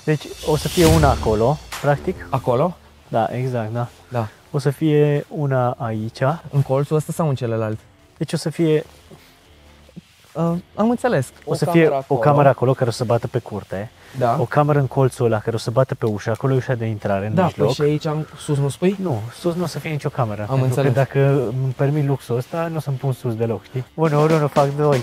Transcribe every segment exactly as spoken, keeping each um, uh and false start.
Deci o să fie una acolo, practic. Acolo? Da, exact, da. Da. O să fie una aici. În colțul ăsta sau în celălalt? Deci o să fie... Uh, am înțeles. O, o să fie acolo. O cameră acolo care o să bată pe curte. Da. O cameră în colțul ăla care o să bată pe ușă. Acolo e ușa de intrare în da, mijloc. Da, și aici am, sus nu spui? Nu, sus nu o să fie nicio cameră. Am înțeles. Că dacă îmi permit luxul ăsta, nu o să-mi pun sus deloc, știi? Unu, ori unu, fac doi.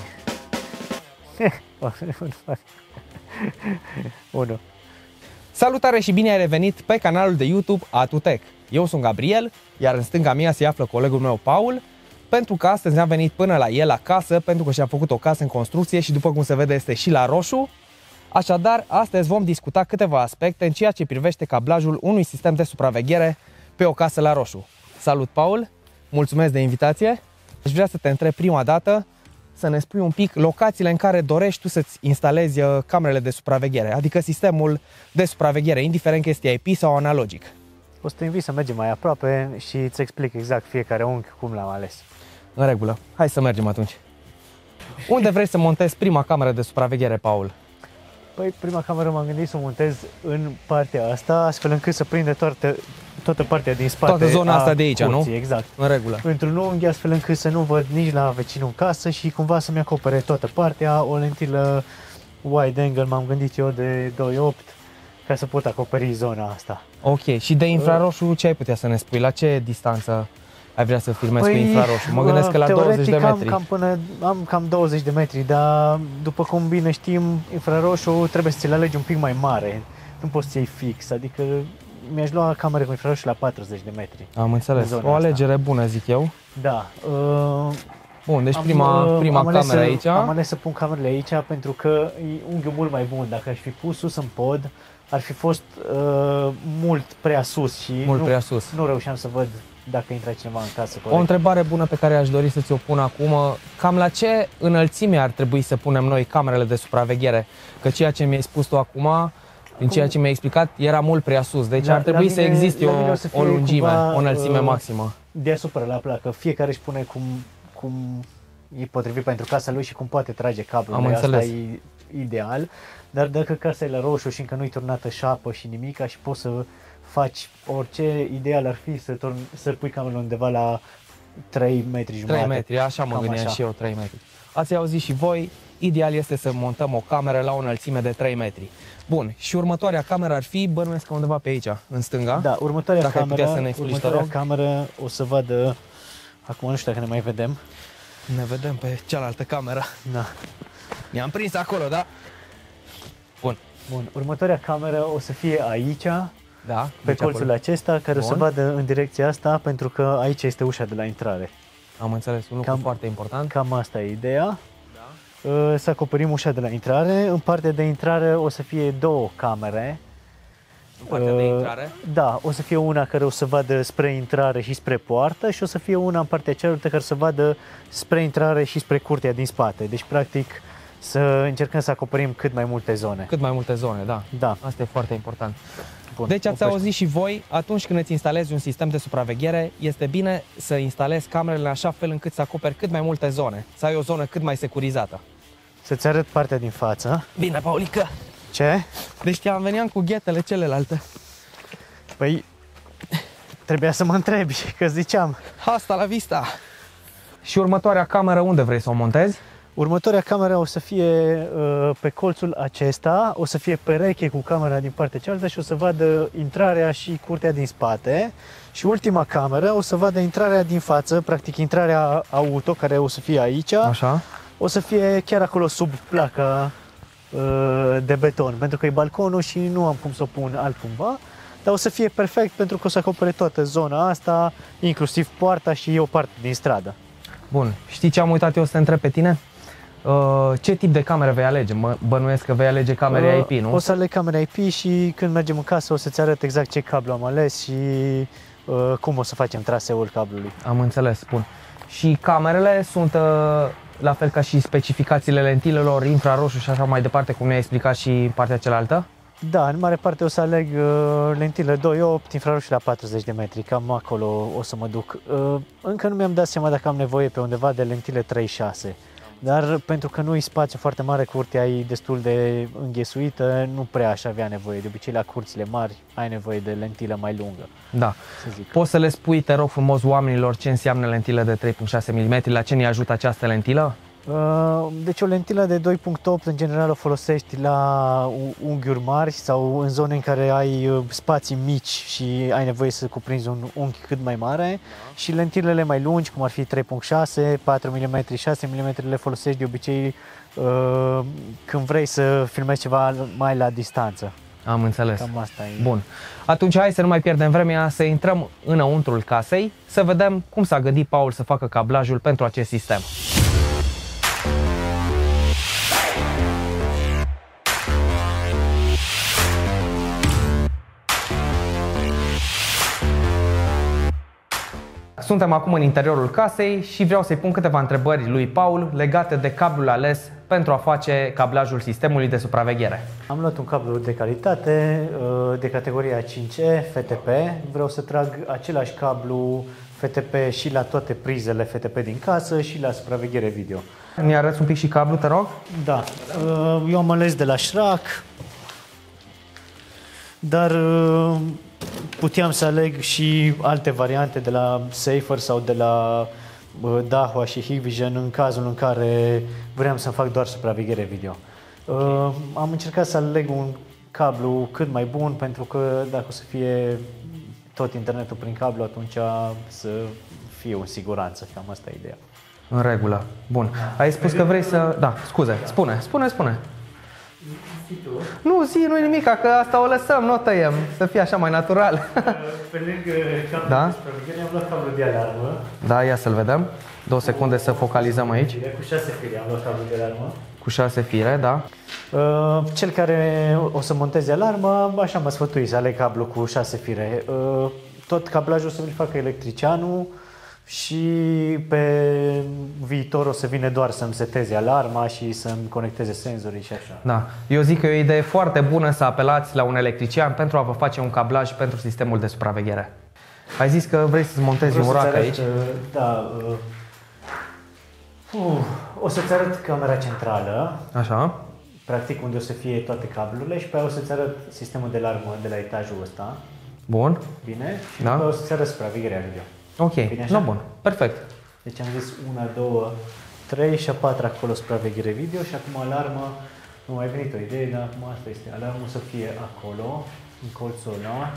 unu. Salutare și bine ai revenit pe canalul de YouTube AtuTech. Eu sunt Gabriel, iar în stânga mea se află colegul meu Paul, pentru că astăzi am venit până la el acasă, pentru că și-a făcut o casă în construcție și după cum se vede este și la roșu. Așadar, astăzi vom discuta câteva aspecte în ceea ce privește cablajul unui sistem de supraveghere pe o casă la roșu. Salut, Paul! Mulțumesc de invitație! Aș vrea să te întreb prima dată să ne spui un pic locațiile în care dorești tu să-ți instalezi camerele de supraveghere, adică sistemul de supraveghere, indiferent că este I P sau analogic. O să te invit să mergem mai aproape și îți explic exact fiecare unghi cum l-am ales. În regulă. Hai să mergem atunci. Unde vrei să montezi prima cameră de supraveghere, Paul? Păi, prima cameră m-am gândit să o montez în partea asta, astfel încât să prinde toată, toată partea din spate. Toată zona asta de aici, curții, nu? Exact. În regulă. Într-un unghi, astfel încât să nu văd nici la vecinul în casă și cumva să-mi acopere toată partea. O lentilă wide angle m-am gândit eu de doi virgulă opt ca să pot acoperi zona asta. Ok. Și de infraroșu ce ai putea să ne spui? La ce distanță ai vrea să filmezi păi, cu infraroșu? Mă gândesc că la douăzeci de metri. Am cam, până, am cam douăzeci de metri, dar după cum bine știm, infraroșu trebuie să ți-l alegi un pic mai mare. Nu poți să iei fix, adică mi-aș lua camere cu infraroșu la patruzeci de metri. Am înțeles. O alegere asta. bună, zic eu. Da. Uh, Bun, deci am, prima, prima am cameră să, aici. Am ales să pun camerele aici pentru că e unghiul mult mai bun. Dacă aș fi pus sus în pod, ar fi fost uh, mult prea sus și mult nu, prea sus. nu reușeam să văd dacă intra cineva în casă. Corect. O întrebare bună pe care aș dori să ți-o pun acum, cam la ce înălțime ar trebui să punem noi camerele de supraveghere? Că ceea ce mi-ai spus tu acum, din ceea ce mi-ai explicat, era mult prea sus, deci la, ar trebui mine, să existe o, să o lungime, cumva, o înălțime uh, maximă. Deasupra la placă, fiecare își pune cum, cum e potrivit pentru casa lui și cum poate trage cablul. Am înțeles. Asta e ideal, dar dacă casa e la roșu și încă nu-i turnată șapă și nimica și poți să faci orice, ideal ar fi să, turn, să pui camerul undeva la trei metri jumătate. trei metri, așa mă gândeam și eu, trei metri. Ați auzit și voi, ideal este să montăm o cameră la o înălțime de trei metri. Bun, și următoarea cameră ar fi, bănuiesc că undeva pe aici, în stânga. Da, următoarea dacă cameră, ai putea să ne explici, următoarea te rog. cameră o să vadă, acum nu știu dacă ne mai vedem. Ne vedem pe cealaltă cameră. Da. Ne-am prins acolo, da? Bun. Bun, următoarea cameră o să fie aici, da, pe colțul acolo. acesta, care Bun. o să vadă în direcția asta, pentru că aici este ușa de la intrare. Am înțeles, un lucru cam, foarte important. Cam asta e ideea. Da. Să acoperim ușa de la intrare. În partea de intrare o să fie două camere. În partea uh, de intrare? Da, o să fie una care o să vadă spre intrare și spre poartă și o să fie una în partea cealaltă care să vadă spre intrare și spre curtea din spate. Deci, practic, să încercăm să acoperim cât mai multe zone. Cât mai multe zone, da. Da. Asta e foarte important. Bun, deci ați oprește. auzit și voi, atunci când îți instalezi un sistem de supraveghere, este bine să instalezi camerele în așa fel încât să acoperi cât mai multe zone, să ai o zonă cât mai securizată. Să-ți arăt partea din față. Bine, Paulică! Ce? Deci te-am veneam cu ghetele celelalte. Păi, trebuia să mă întrebi, că ziceam. Asta la vista! Și următoarea cameră unde vrei să o montezi? Următoarea cameră o să fie uh, pe colțul acesta, o să fie pereche cu camera din partea cealaltă și o să vadă intrarea și curtea din spate. Și ultima cameră o să vadă intrarea din față, practic intrarea auto, care o să fie aici. Așa. O să fie chiar acolo sub placa uh, de beton, pentru că e balconul și nu am cum să o pun altcumva. Dar o să fie perfect pentru că o să acopere toată zona asta, inclusiv poarta și o parte din stradă. Bun. Știi ce am uitat eu să te întreb pe tine? Uh, ce tip de cameră vei alege? Mă bănuiesc că vei alege camere uh, I P, nu? O să aleg camere I P și când mergem în casă o să-ți arăt exact ce cablu am ales și uh, cum o să facem traseul cablului. Am înțeles, bun. Și camerele sunt uh, la fel ca și specificațiile lentilelor, infraroșu și așa mai departe, cum ne-ai explicat și în partea cealaltă? Da, în mare parte o să aleg uh, lentile doi virgulă opt, infraroșu la patruzeci de metri, cam acolo o să mă duc. Uh, încă nu mi-am dat seama dacă am nevoie pe undeva de lentile trei virgulă șase. dar pentru că nu e spațiu foarte mare, curtea e destul de înghesuită, nu prea aș avea nevoie. De obicei la curțile mari ai nevoie de lentilă mai lungă. Da. Să zic. Poți să le spui, te rog frumos, oamenilor ce înseamnă lentilă de trei virgulă șase milimetri, la ce ne ajută această lentilă? Deci o lentilă de doi virgulă opt în general o folosești la unghiuri mari sau în zone în care ai spații mici și ai nevoie să cuprinzi un unghi cât mai mare, și lentilele mai lungi, cum ar fi trei virgulă șase, patru milimetri, șase milimetri, le folosești de obicei când vrei să filmezi ceva mai la distanță. Am înțeles. Cam asta e. Bun. Atunci hai să nu mai pierdem vremea, să intrăm înăuntrul casei, să vedem cum s-a gândit Paul să facă cablajul pentru acest sistem. Suntem acum în interiorul casei și vreau să-i pun câteva întrebări lui Paul legate de cablul ales pentru a face cablajul sistemului de supraveghere. Am luat un cablu de calitate, de categoria cinci E, F T P. Vreau să trag același cablu F T P și la toate prizele F T P din casă și la supraveghere video. Ne arăți un pic și cablu, te rog? Da. Eu am ales de la Schrack, dar puteam să aleg și alte variante de la Safer sau de la Dahua și Hikvision în cazul în care vreau să fac doar supraveghere video. Okay. Am încercat să aleg un cablu cât mai bun, pentru că dacă o să fie tot internetul prin cablu, atunci să fie în siguranță. Cam asta e ideea. În regulă. Bun. Ai spus că vrei să... Da, scuze. Spune, spune, spune. Nu, zi, nu-i nimic, că asta o lăsăm, nu o tăiem, să fie așa mai natural. Pe lângă cablul da? de supraveghere am luat cablul de alarmă. Da, ia să-l vedem. Două secunde să focalizăm aici. Cu șase fire am luat cablul de alarmă. Cu șase fire, da. Cel care o să monteze alarmă, așa mă sfătui să aleg cablu cu șase fire. Tot cablajul o să-l facă electricianul și pe viitor o să vină doar să-mi seteze alarma și să-mi conecteze senzorii și așa. Da. Eu zic că e o idee foarte bună să apelați la un electrician pentru a vă face un cablaj pentru sistemul de supraveghere. Ai zis că vrei să-ți montezi un rack aici? Da. Uh, o să-ți arăt camera centrală. Așa. Practic unde o să fie toate cablurile și pe aia o să-ți arăt sistemul de alarmă de la etajul ăsta. Bun. Bine? Și da. pe aia o să-ți arăt supravegherea video. Ok, no, bun, perfect. Deci am zis una, două, trei și a patra acolo supraveghere video și acum alarmă, nu mai venit o idee, dar acum asta este, alarmă să fie acolo, în colțul ăla,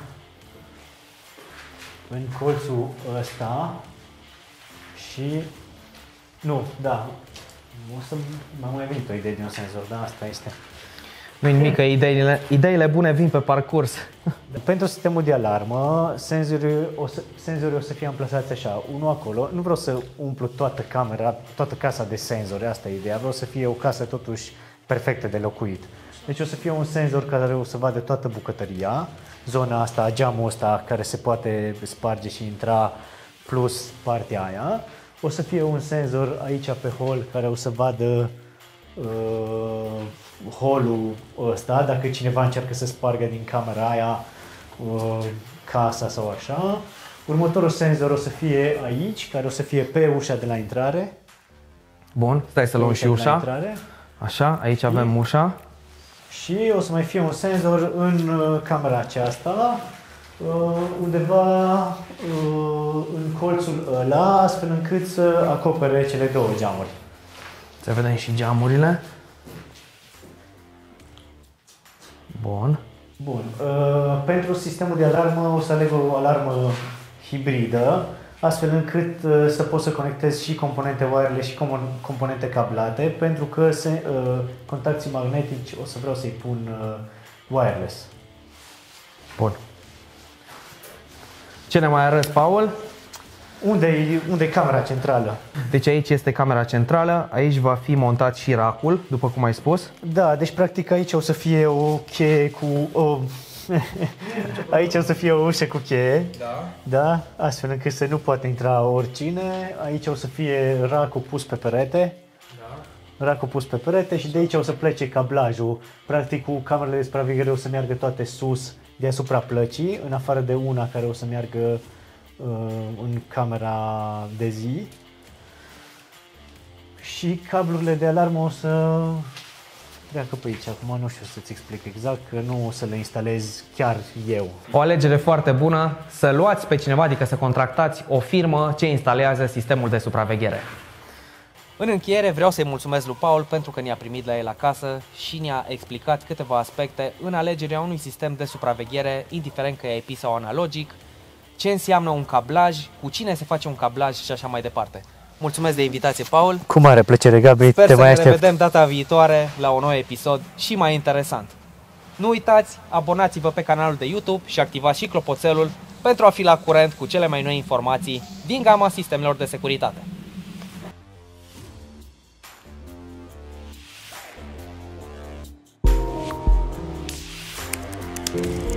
în colțul ăsta și, nu, da, o să m-a mai venit o idee de un senzor, da, asta este. Nu-i nimic, că ideile, ideile bune vin pe parcurs. Pentru sistemul de alarmă, senzorii o să, senzorii o să fie amplasați așa, unul acolo. Nu vreau să umplu toată camera, toată casa de senzori, asta e ideea. Vreau să fie o casă totuși perfectă de locuit. Deci o să fie un senzor care o să vadă toată bucătăria, zona asta, geamul ăsta care se poate sparge și intra, plus partea aia. O să fie un senzor aici pe hol care o să vadă uh, holul ăsta, dacă cineva încearcă să spargă din camera aia uh, casa sau așa. Următorul senzor o să fie aici, care o să fie pe ușa de la intrare. Bun, stai să luăm și ușa. Așa, aici avem ușa. Și o să mai fie un senzor în uh, camera aceasta, uh, undeva uh, în colțul ăla, astfel încât să acopere cele două geamuri. Să vedem și geamurile. Bun. Bun. Uh, pentru sistemul de alarmă o să aleg o alarmă hibridă, astfel încât uh, să pot să conectez și componente wireless și componente cablate, pentru că se, uh, contacții magnetici o să vreau să-i pun uh, wireless. Bun. Ce ne mai arăți, Paul? Unde e unde e camera centrală? Deci aici este camera centrală, aici va fi montat și rack-ul, după cum ai spus. Da, deci practic aici o să fie o cheie cu o... aici o să fie o ușă cu cheie. Da. Da, astfel încât să nu poate intra oricine. Aici o să fie rack-ul pus pe perete. Da. Rack-ul pus pe perete și de aici o să plece cablajul. Practic cu camerele de supraveghere o să meargă toate sus deasupra plăcii, în afară de una care o să meargă în camera de zi și cablurile de alarmă o să treacă pe aici. Acum nu știu să-ți explic exact, că nu o să le instalez chiar eu. O alegere foarte bună, să luați pe cineva, adică să contractați o firmă ce instalează sistemul de supraveghere. În încheiere vreau să-i mulțumesc lui Paul pentru că ne-a primit la el acasă și ne-a explicat câteva aspecte în alegerea unui sistem de supraveghere, indiferent că e I P sau analogic, ce înseamnă un cablaj, cu cine se face un cablaj și așa mai departe. Mulțumesc de invitație, Paul. Cu mare plăcere, Gabi. Sper te să mai ne aștept. revedem data viitoare la un nou episod și mai interesant. Nu uitați, abonați-vă pe canalul de YouTube și activați și clopoțelul pentru a fi la curent cu cele mai noi informații din gama sistemelor de securitate. Thank you.